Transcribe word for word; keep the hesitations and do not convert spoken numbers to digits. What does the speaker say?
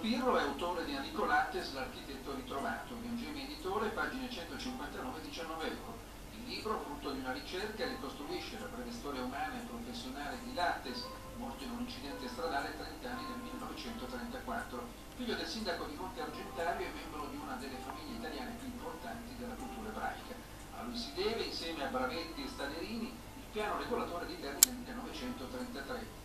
Pirro è autore di Enrico Lattes, l'architetto ritrovato, G M Editore, pagine centocinquantanove diciannove euro. Il libro, frutto di una ricerca, ricostruisce la breve storia umana e professionale di Lattes, morto in un incidente stradale a trenta anni nel millenovecentotrentaquattro, figlio del sindaco di Monte Argentario e membro di una delle famiglie italiane più importanti della cultura ebraica. A lui si deve, insieme a Bravetti e Staderini, il piano regolatore di terra del millenovecentotrentatré.